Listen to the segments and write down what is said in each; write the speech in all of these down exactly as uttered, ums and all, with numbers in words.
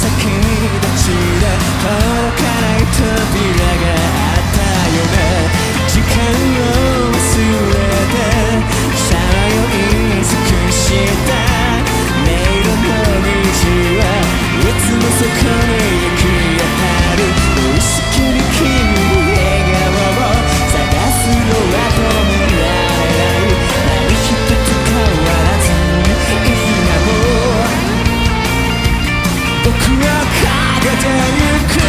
先立ちで届かない扉があったよね。時間を忘れてさまよい尽くした迷路の虹はいつもそこに行き当たる。無意識に君の笑顔を探すのは止められない。何一つ変わらずに今も僕はかけてゆく。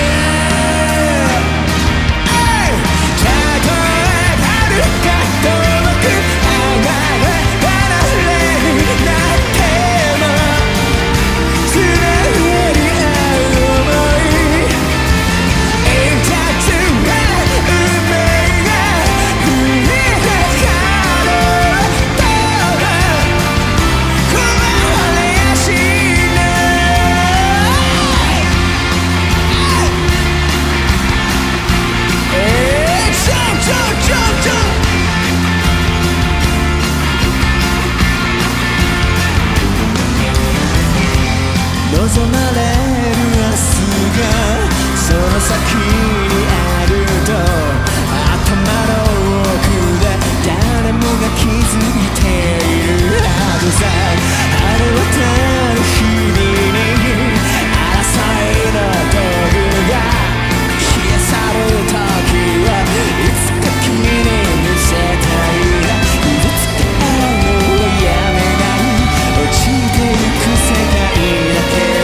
望まれる明日がその先にあると頭の奥で誰もが気づいているはずさ。晴れ渡る日々に争いの道具が消え去る時はいつか君に見せたいな。傷つけ合うのはやめない落ちてゆく世界だけ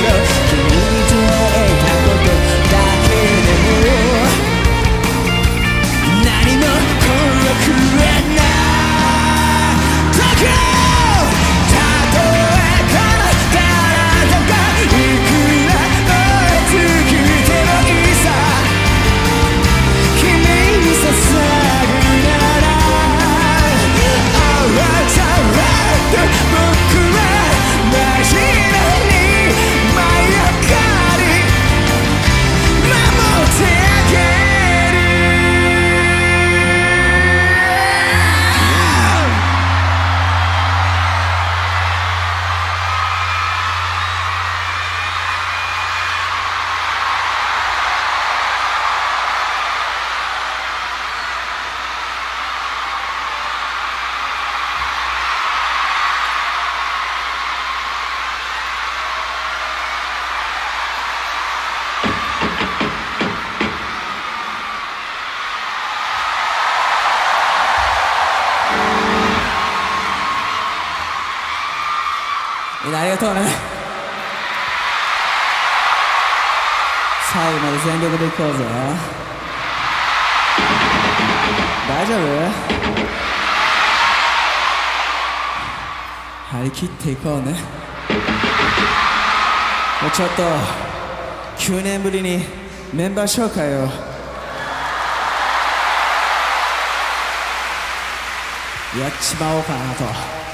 みんなありがとうね。最後まで全力でいこうぜ。大丈夫？張り切っていこうね。もうちょっときゅうねんぶりにメンバー紹介をやっちまおうかなと。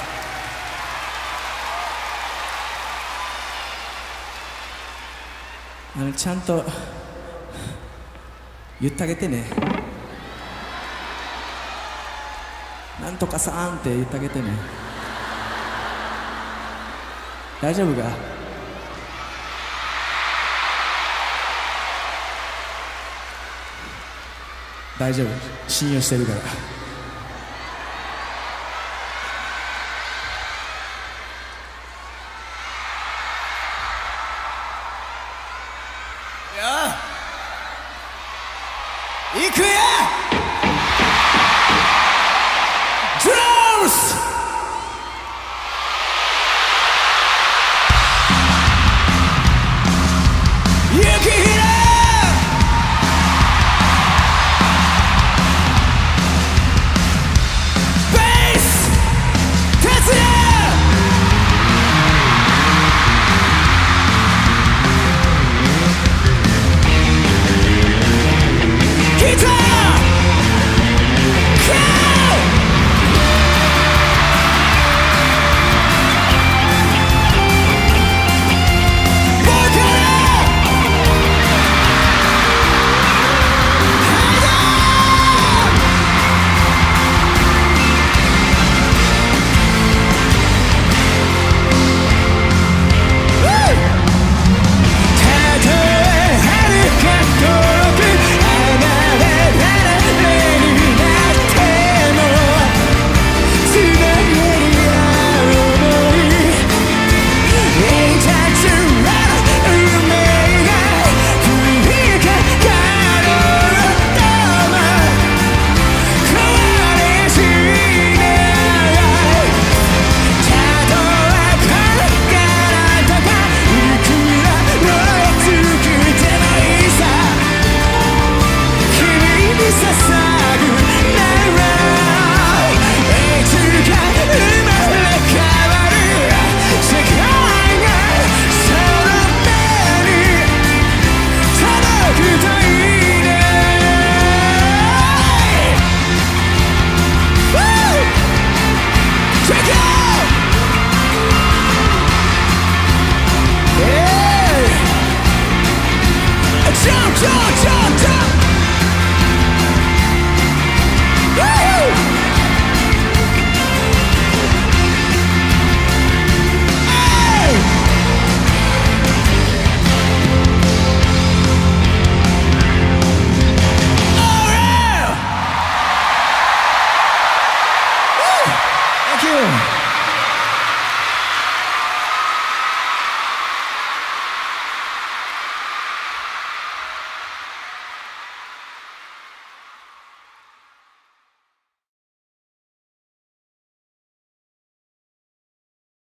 あのちゃんと言ってあげてね。なんとかさーんって言ってあげてね。大丈夫か？大丈夫、信用してるから。いくよ！ドラムス！雪平